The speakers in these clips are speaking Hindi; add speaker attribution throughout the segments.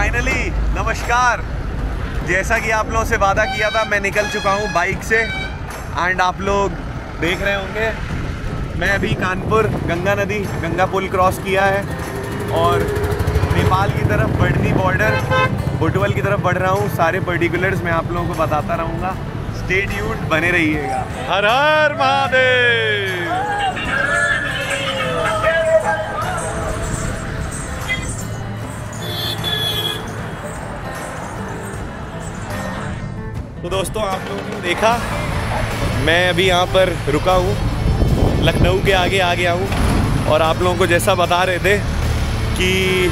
Speaker 1: फाइनली नमस्कार। जैसा कि आप लोगों से वादा किया था, मैं निकल चुका हूँ बाइक से। एंड आप लोग देख रहे होंगे मैं अभी कानपुर गंगा नदी, गंगा पुल क्रॉस किया है और नेपाल की तरफ बढ़नी बॉर्डर बुटवल की तरफ बढ़ रहा हूँ। सारे पर्टिकुलर्स मैं आप लोगों को बताता रहूँगा। स्टे ट्यून्ड, बने रहिएगा। हर हर महादेव। तो दोस्तों, आप लोगों ने देखा मैं अभी यहाँ पर रुका हूँ, लखनऊ के आगे आ गया हूँ। और आप लोगों को जैसा बता रहे थे कि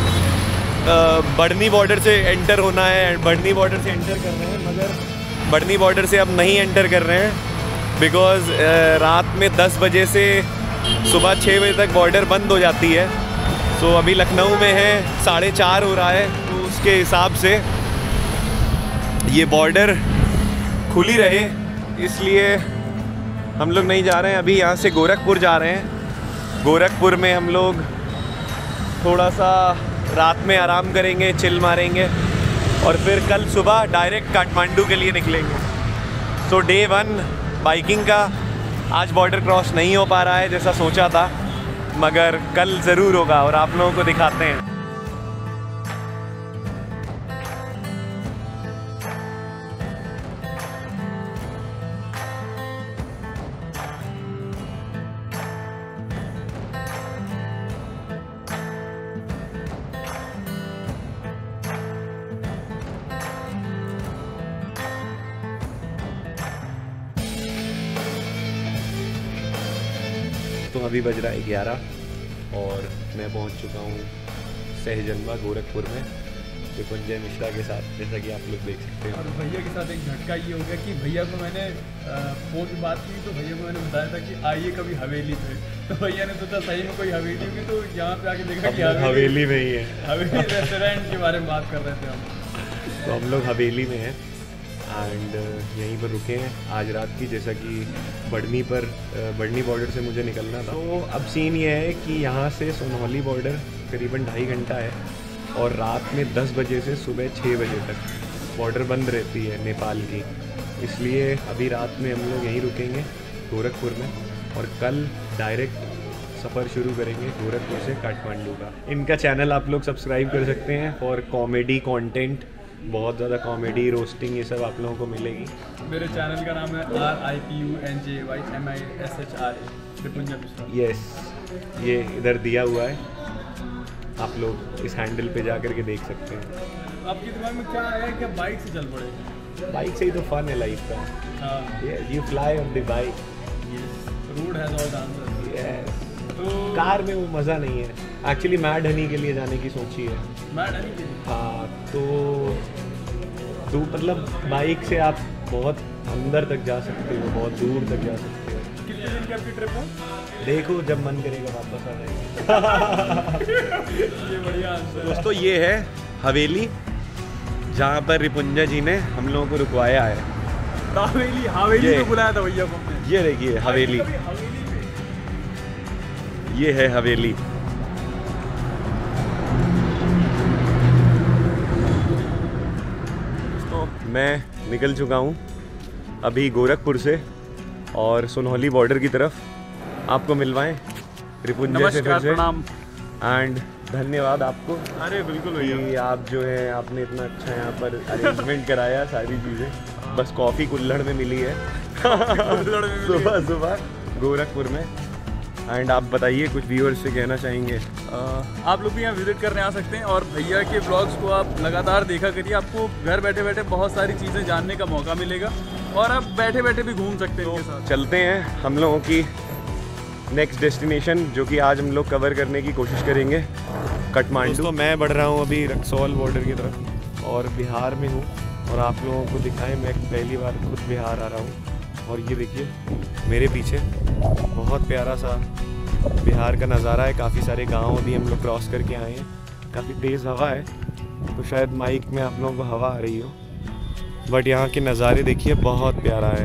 Speaker 1: बढ़नी बॉर्डर से एंटर होना है, बढ़नी बॉर्डर से एंटर कर रहे हैं, मगर बढ़नी बॉर्डर से अब नहीं एंटर कर रहे हैं बिकॉज़ रात में 10 बजे से सुबह 6 बजे तक बॉर्डर बंद हो जाती है। सो अभी लखनऊ में है 4:30 हो रहा है, तो उसके हिसाब से ये बॉर्डर खुली रहे इसलिए हम लोग नहीं जा रहे हैं। अभी यहाँ से गोरखपुर जा रहे हैं। गोरखपुर में हम लोग थोड़ा सा रात में आराम करेंगे, चिल मारेंगे और फिर कल सुबह डायरेक्ट काठमांडू के लिए निकलेंगे। सो डे 1 बाइकिंग का आज बॉर्डर क्रॉस नहीं हो पा रहा है जैसा सोचा था, मगर कल ज़रूर होगा और आप लोगों को दिखाते हैं। तो अभी बज रहा है 11 और मैं पहुंच चुका हूं सहजनवा गोरखपुर में रिपुंजय मिश्रा के साथ, जैसा कि आप लोग देख सकते हैं।
Speaker 2: और भैया के साथ एक झटका ये हो गया कि भैया को मैंने फ़ोन पे बात की तो भैया को मैंने बताया था कि आइए कभी हवेली पे, तो भैया ने सोचा सही में कोई हवेली होगी, तो यहाँ पे आके देखा कि
Speaker 1: हवेली में ही है।
Speaker 2: हवेली रेस्टोरेंट के बारे में बात कर रहे थे हम।
Speaker 1: तो हम लोग हवेली में हैं एंड यहीं पर रुके हैं आज रात की, जैसा कि बढ़नी बॉर्डर से मुझे निकलना था। तो अब सीन ये है कि यहाँ से सोनौली बॉर्डर करीबन 2.5 घंटा है और रात में 10 बजे से सुबह 6 बजे तक बॉर्डर बंद रहती है नेपाल की। इसलिए अभी रात में हम लोग यहीं रुकेंगे गोरखपुर में और कल डायरेक्ट सफ़र शुरू करेंगे गोरखपुर से काठमांडू का। इनका चैनल आप लोग सब्सक्राइब कर सकते हैं फॉर कॉमेडी कंटेंट। बहुत ज़्यादा कॉमेडी, रोस्टिंग, ये सब आप लोगों को मिलेगी।
Speaker 2: मेरे चैनल का नाम है RIPUNJYMISHRA रिपुंजय मिश्रा।
Speaker 1: यस, ये इधर दिया हुआ है, आप लोग इस हैंडल पे जा कर के देख सकते हैं।
Speaker 2: आपके दिमाग में क्या आया कि बाइक से चल पड़े?
Speaker 1: बाइक से ही तो फन है लाइफ का।
Speaker 2: हाँ,
Speaker 1: you fly on the bike.
Speaker 2: Road has all the answers.
Speaker 1: Yes,
Speaker 2: तो
Speaker 1: कार में वो मज़ा नहीं है। एक्चुअली मैड हनी के लिए जाने की सोची है।
Speaker 2: मैड हनी के लिए?
Speaker 1: हाँ, तो मतलब बाइक से आप बहुत अंदर तक जा सकते हो, बहुत दूर तक जा सकते हो।
Speaker 2: कितने दिन की आपकी ट्रिप है?
Speaker 1: देखो, जब मन करेगा वापस आ जाएंगे।
Speaker 2: ये बढ़िया आंसर है।
Speaker 1: दोस्तों, ये है हवेली जहाँ पर रिपुंजय जी ने हम लोगों को रुकवाया है।
Speaker 2: हवेली
Speaker 1: ये-
Speaker 2: में बुलाया था भैया को हमने।
Speaker 1: ये देखिए हवेली,
Speaker 2: हवेली पे।
Speaker 1: ये है हवेली। तो मैं निकल चुका हूँ अभी गोरखपुर से और सोनौली बॉर्डर की तरफ। आपको मिलवाएं रिपुंजय से फिर से।
Speaker 2: प्रणाम।
Speaker 1: एंड धन्यवाद आपको
Speaker 2: अरे बिल्कुल
Speaker 1: कि आप जो है आपने इतना अच्छा यहाँ पर अरेंजमेंट कराया सारी चीज़ें। बस कॉफ़ी कुल्हड़ में मिली है सुबह सुबह गोरखपुर में। एंड आप बताइए, कुछ व्यूअर्स से कहना चाहेंगे?
Speaker 2: आप लोग भी यहाँ विजिट करने आ सकते हैं और भैया के ब्लॉग्स को आप लगातार देखा करिए। आपको घर बैठे बैठे बहुत सारी चीज़ें जानने का मौका मिलेगा और आप बैठे बैठे भी घूम सकते हैं इनके साथ।
Speaker 1: चलते हैं हम लोगों की नेक्स्ट डेस्टिनेशन, जो कि आज हम लोग कवर करने की कोशिश करेंगे, काठमांडू। तो मैं बढ़ रहा हूँ अभी रक्सौल बॉर्डर की तरफ और बिहार में हूँ। और आप लोगों को दिखाएं, मैं पहली बार खुद बिहार आ रहा हूँ। और ये देखिए मेरे पीछे बहुत प्यारा सा बिहार का नज़ारा है। काफ़ी सारे गांव अभी हम लोग क्रॉस करके आए हैं। काफ़ी तेज़ हवा है, तो शायद माइक में आप लोगों को हवा आ रही हो, बट यहाँ के नज़ारे देखिए, बहुत प्यारा है।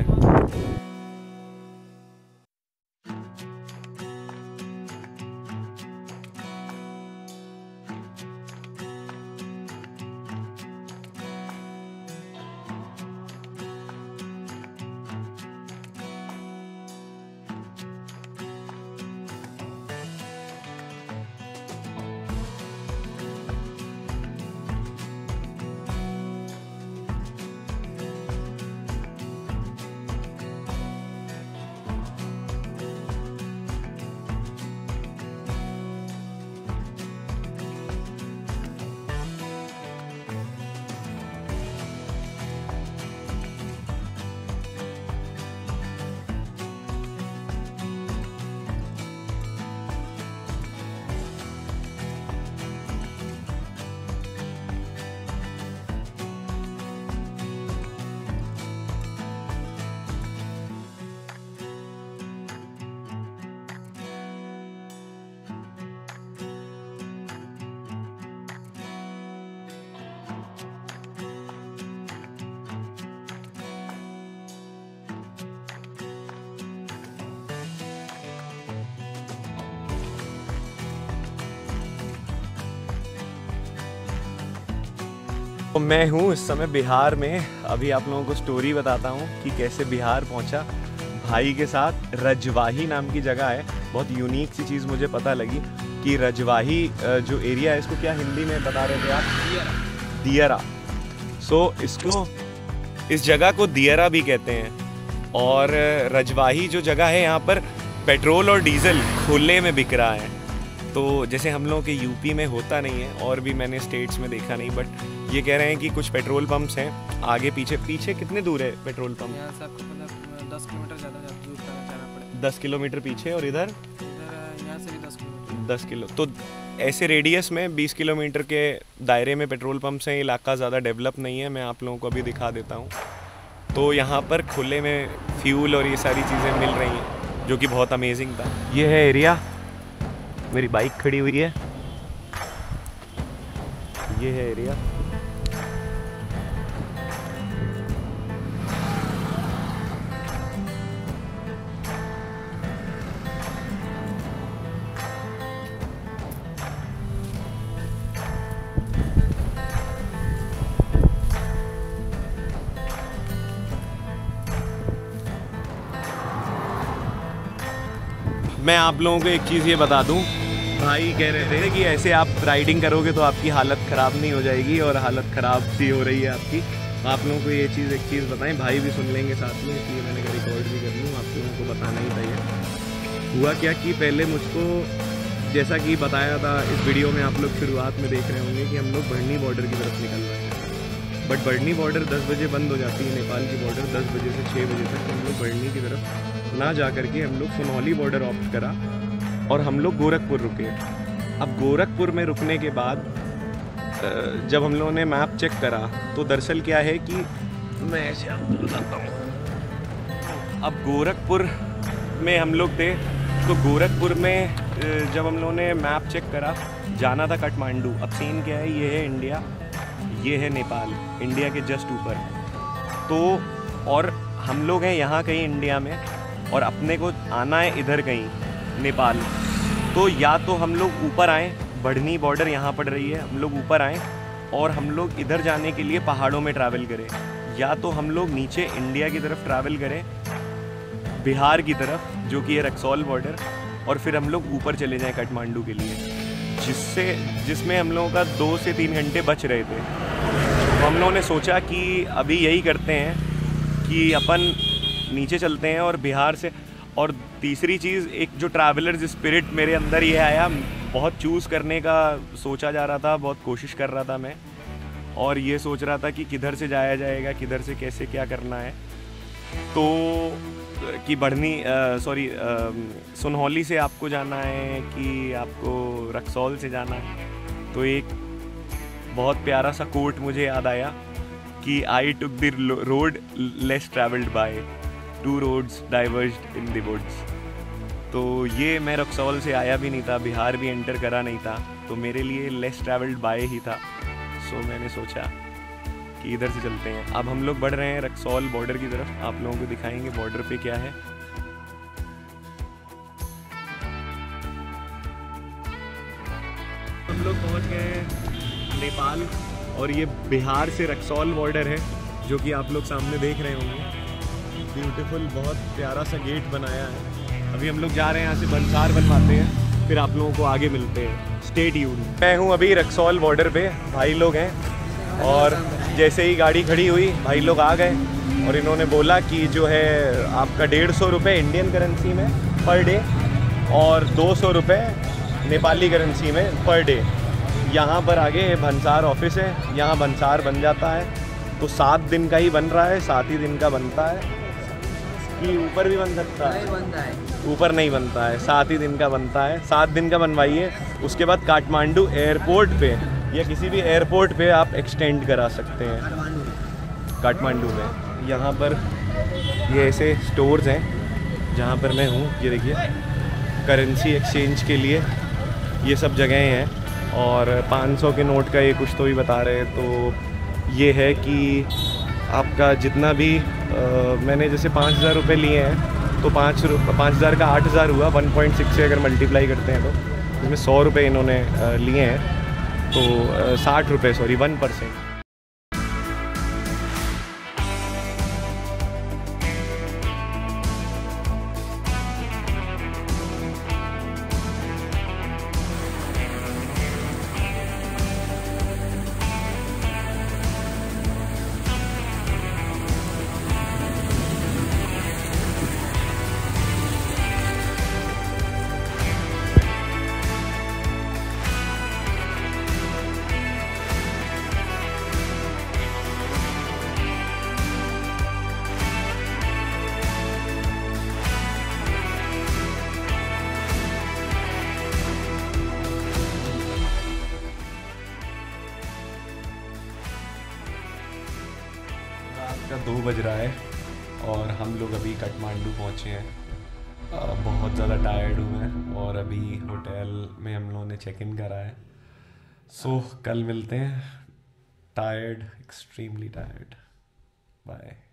Speaker 1: तो मैं हूँ इस समय बिहार में। अभी आप लोगों को स्टोरी बताता हूँ कि कैसे बिहार पहुँचा भाई के साथ। रजवाही नाम की जगह है, बहुत यूनिक सी चीज़ मुझे पता लगी कि रजवाही जो एरिया है, इसको क्या हिंदी में बता रहे थे आप? दियरा। सो इसको, इस जगह को दियरा भी कहते हैं। और रजवाही जो जगह है, यहाँ पर पेट्रोल और डीजल खुले में बिक रहा है। तो जैसे हम लोगों के यूपी में होता नहीं है, और भी मैंने स्टेट्स में देखा नहीं, बट ये कह रहे हैं कि कुछ पेट्रोल पंप्स हैं आगे पीछे। पीछे कितने दूर है पेट्रोल पंप?
Speaker 3: यहाँ से आपको मतलब 10 किलोमीटर ज़्यादा दूर जाना पड़ेगा।
Speaker 1: 10 किलोमीटर पीछे। और इधर
Speaker 3: यहाँ से भी 10 किलोमीटर।
Speaker 1: 10 किलो। तो ऐसे रेडियस में 20 किलोमीटर के दायरे में पेट्रोल पंप्स हैं। इलाका ज़्यादा डेवलप नहीं है। मैं आप लोगों को अभी दिखा देता हूँ। तो यहाँ पर खुले में फ्यूल और ये सारी चीज़ें मिल रही हैं, जो कि बहुत अमेजिंग था। ये है एरिया, मेरी बाइक खड़ी हुई है। ये है एरिया। मैं आप लोगों को एक चीज़ ये बता दूं, भाई कह रहे थे कि ऐसे आप राइडिंग करोगे तो आपकी हालत ख़राब नहीं हो जाएगी, और हालत ख़राब सी हो रही है आपकी। आप लोगों को ये चीज़, एक चीज़ बताएं, भाई भी सुन लेंगे साथ में, इसलिए मैंने कहा रिकॉर्ड भी कर लूँ, आप लोगों को बताना ही था। ये हुआ क्या कि पहले मुझको, जैसा कि बताया था इस वीडियो में, आप लोग शुरुआत में देख रहे होंगे कि हम लोग बढ़नी बॉर्डर की तरफ निकल रहे हैं। बट बढ़नी बॉर्डर 10 बजे बंद हो जाती है, नेपाल की बॉर्डर 10 बजे से 6 बजे तक। हम लोग बढ़नी की तरफ ना जा करके हम लोग सुनौली बॉर्डर ऑप्ट करा, और हम लोग गोरखपुर रुके। अब गोरखपुर में रुकने के बाद जब हम लोगों ने मैप चेक करा, तो दरअसल क्या है कि मैं ऐसे आपको बताता हूँ। अब गोरखपुर में हम लोग थे, तो गोरखपुर में जब हम लोगों ने मैप चेक करा, जाना था काठमांडू। अब सीन क्या है, ये है इंडिया, ये है नेपाल, इंडिया के जस्ट ऊपर। तो और हम लोग हैं यहाँ कहीं इंडिया में, और अपने को आना है इधर कहीं नेपाल। तो या तो हम लोग ऊपर आएँ, बढ़नी बॉर्डर यहाँ पड़ रही है, हम लोग ऊपर आएँ और हम लोग इधर जाने के लिए पहाड़ों में ट्रैवल करें, या तो हम लोग नीचे इंडिया की तरफ ट्रैवल करें, बिहार की तरफ, जो कि है रक्सौल बॉर्डर, और फिर हम लोग ऊपर चले जाएं काठमांडू के लिए, जिसमें हम लोगों का 2 से 3 घंटे बच रहे थे। तो हम लोगों ने सोचा कि अभी यही करते हैं कि अपन नीचे चलते हैं और बिहार से। और तीसरी चीज़, एक जो ट्रैवलर्स स्पिरिट मेरे अंदर ये आया, बहुत चूज़ करने का सोचा जा रहा था, बहुत कोशिश कर रहा था मैं, और ये सोच रहा था कि किधर से जाया जाएगा, किधर से कैसे क्या करना है। तो कि बढ़नी सुनौली से आपको जाना है कि आपको रक्सौल से जाना है। तो एक बहुत प्यारा सा कोट मुझे याद आया कि I took the road less travelled by, 2 roads diverged in the woods। तो ये मैं रक्सौल से आया भी नहीं था, बिहार भी एंटर करा नहीं था, तो मेरे लिए लेस ट्रैवल्ड बाय ही था। सो मैंने सोचा कि इधर से चलते हैं। अब हम लोग बढ़ रहे हैं रक्सौल बॉर्डर की तरफ, आप लोगों को दिखाएंगे बॉर्डर पे क्या है। हम लोग पहुंच गए हैं नेपाल, और ये बिहार से रक्सौल बॉर्डर है, जो कि आप लोग सामने देख रहे होंगे। ब्यूटीफुल, बहुत प्यारा सा गेट बनाया है। अभी हम लोग जा रहे हैं यहाँ से भंसार बनवाते हैं, फिर आप लोगों को आगे मिलते हैं। Stay tuned. मैं हूँ अभी रक्सौल बॉर्डर पे, भाई लोग हैं, और जैसे ही गाड़ी खड़ी हुई भाई लोग आ गए, और इन्होंने बोला कि जो है आपका 150 रुपये इंडियन करेंसी में पर डे, और 200 रुपये नेपाली करेंसी में पर डे। यहाँ पर आगे भंसार ऑफिस है, यहाँ भंसार बन जाता है। तो 7 दिन का ही बन रहा है, 7 ही दिन का बनता है कि ऊपर भी बन सकता है?
Speaker 3: बनता है,
Speaker 1: ऊपर नहीं बनता है, 7 ही दिन का बनता है। 7 दिन का बनवाइए, उसके बाद काठमांडू एयरपोर्ट पे या किसी भी एयरपोर्ट पे आप एक्सटेंड करा सकते हैं काठमांडू में। यहाँ पर ये ऐसे स्टोर्स हैं जहाँ पर मैं हूँ, ये देखिए, करेंसी एक्सचेंज के लिए ये सब जगहें हैं। और 500 के नोट का ये कुछ तो भी बता रहे हैं। तो ये है कि आपका जितना भी मैंने जैसे 5000 रुपये लिए हैं, तो 5000 का 8000 हुआ, 1.6 से अगर मल्टीप्लाई करते हैं तो इसमें 100 रुपये इन्होंने लिए हैं, तो 60 रुपये, सॉरी 1%। रात का 2 बज रहा है और हम लोग अभी काठमांडू पहुँचे हैं। बहुत ज़्यादा टायर्ड हूँ मैं और अभी होटल में हम लोगों ने चेक इन करा है। सो कल मिलते हैं। Tired, extremely tired. बाय।